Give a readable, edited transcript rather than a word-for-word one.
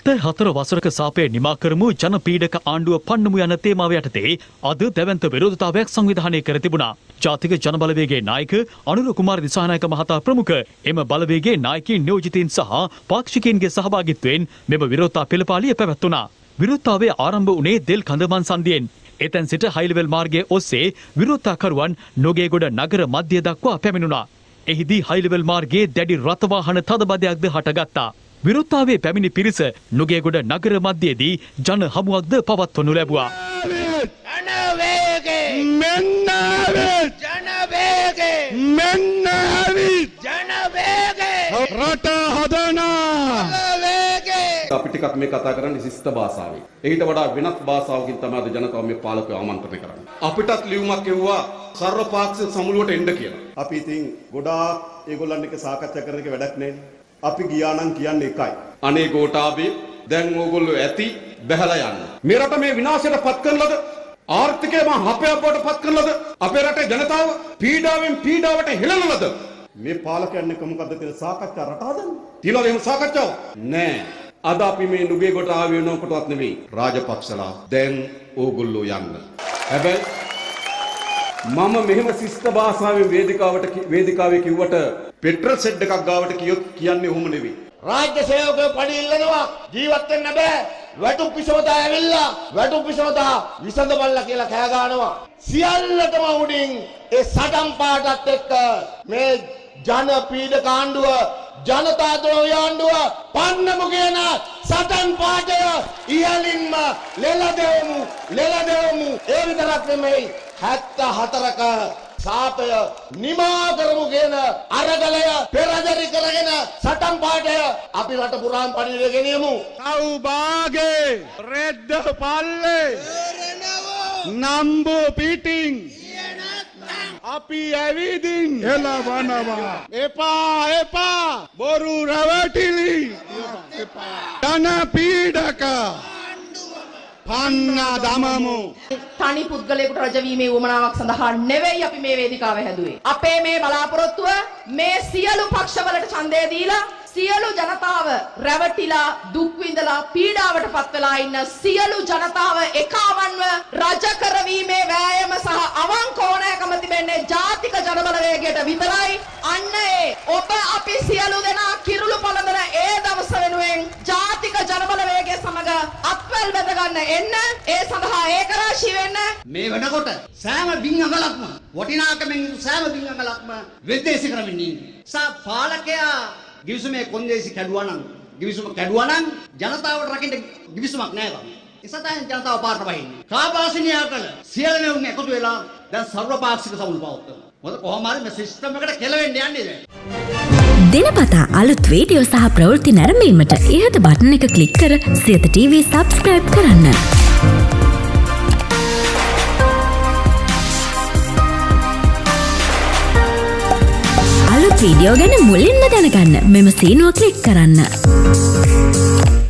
74 වසරක සාපය නිමා කරමු ජන පීඩක ආණ්ඩුව පන්නමු යන තේමාව යටතේ අද දැවැන්ත විරෝධතාවයක් සංවිධානය කර තිබුණා. ජාතික ජන බලවේගයේ නායක අනුර කුමාර දිසානායක මහතා ප්‍රමුඛ එම බලවේගයේ නායකයින් නියෝජිතයින් සහ පාක්ෂිකයින්ගේ සහභාගීත්වයෙන් මෙම විරෝධතා පෙළපාලිය පැවැත්වුණා. විරෝධතාවය ආරම්භ වුණේ දෙල් කඳමන් සන්ධියෙන්. එතැන් සිට හයිලෙවල් මාර්ගයේ ඔස්සේ විරෝධතාකරුවන් නොගේගොඩ නගර මධ්‍ය දක්වා පැමිණුණා. එහිදී හයිලෙවල් මාර්ගයේ දැඩි රථ වාහන තදබදයක්ද හටගත්තා. විරෝධතාවයේ පැමිණි පිරිස නුගේගොඩ නගර මධ්‍යයේදී ජන හමුවක්ද පවත්වනු ලැබුවා. අපි ටිකක් මේ කතා කරන්නේ ශිෂ්ට භාෂාවෙන්. ඊට වඩා වෙනත් භාෂාවකින් තමයි අද ජනතාව මේ පාලකව ආමන්ත්‍රණය කරන්නේ. අපිටත් ලියුමක් එවුවා සර්වපාක්ෂික සමුළුවට එන්න කියලා. අපි ඉතින් ගොඩාක් ඒගොල්ලන් එක්ක සාකච්ඡා කරන එක වැඩක් නෑනේ. අපි ගියා නම් කියන්නේ එකයි. අනේ ගෝඨාභය දැන් ඕගොල්ලෝ ඇති බැහැලා යන්න. මේ රට මේ විනාශයට පත් කරනලද? ආර්ථිකය මහා හපයක් බවට පත් කරනලද? අපේ රටේ ජනතාව පීඩාවෙන් පීඩාවට හෙළනලද? මේ පාලකයන් එක්ක මොකද්ද තියෙන සාකච්ඡා රට හදන්නේ? තියනවද එහෙම සාකච්ඡාව? නෑ. අද අපි මේ නුගේගොඩ ආවේ නෝකටවත් නෙවෙයි. රාජපක්ෂලා දැන් ඕගොල්ලෝ යන්න. හැබැයි මම මෙහෙම ශිෂ්ට භාෂාවෙන් වේදිකාවේ කිව්වට පෙට්‍රල් සෙට් එකක් ගාවට කියොත් කියන්නේ ඔහොම නෙවෙයි. රාජ්‍ය සේවකයෝ පඩි ඉල්ලනවා ජීවත් වෙන්න බෑ. වැටුප් විසෝදා ඇවිල්ලා වැටුප් විසෝදා විසඳබල්ලා කියලා කෑ ගන්නවා. සියල්ලටම උඩින් ඒ සටන් පාටත් එක්ක මේ ජන පීඩක ආණ්ඩුව ජනතා ද්‍රෝහී ආණ්ඩුව පන්නමු කියන සටන් පාටය ඉහළින්ම ලෙලදෙවමු. ඒ විතරක් නෙමෙයි 74ක සාපය නිමා කරමු කියන අරගලය පෙරදරි කරගෙන සටන් පාටය අපි රට පුරාම පණිවිඩ ගෙනියමු. සෞභාගේ රෙද්ද පල්ලේ නම්බු පිටින් අපි ඇවිදින් එළවනවා. එපා බොරු රැවටිලි ජන පීඩක පන්න දමමු. තනි පුද්ගලයෙකුට රජවීමේ උවමනාවක් සඳහා නෙවෙයි අපි මේ වේදිකාව හැදුවේ. අපේ මේ බලාපොරොත්තුව මේ සියලු පක්ෂවලට ඡන්දය දීලා සියලු ජනතාව රැවටිලා දුක් විඳලා පීඩාවට පත් වෙලා ඉන්න සියලු ජනතාව එකවන්ව රජ කරවීමේ වෑයම සහ අවංක ඕනෑකම තිබෙන්නේ ජාතික ජනබලවේගයට විතරයි. අන්න ඒ ඔබ අපි සියලු දෙනා කිරුළු පළඳන ඒ දවස වෙනුවෙන් ජාතික ජනබලවේගය සමග අත්වැල් බැඳ ගන්න එන්න. ඒ සඳහා ඒකරාශී වෙන්න. මේ වෙනකොට සෑම බින්ගඟලක්ම වටිනාකමෙන් සෑම බින්ගඟලක්ම වෙද්දේශ කරමින් ඉන්නේ. පාලකයා ගිවිසුමේ කොන්දේසි කැඩුවා නම් ජනතාවට රකින්න ගිවිසුමක් නැහැ. ඒසතෙන් ජනතාව පාරට වහින්නේ. කාපාසිනියාටල සියලුම එකතු වෙලා දැන් සර්වපාක්ෂික සමුළු පවත්වනවා. මොකද කොහොම හරි මේ සිස්ටම් එකට කෙලවෙන්න යන්නේ දැන්. දිනපතා අලුත් වීඩියෝ සහ ප්‍රවෘත්ති නැරඹීමට ඉහත බටන් එක ක්ලික් කර සියත TV subscribe කරන්න. අලුත් වීඩියෝ ගැන මුලින්ම දැනගන්න මෙම සීනුව ක්ලික් කරන්න.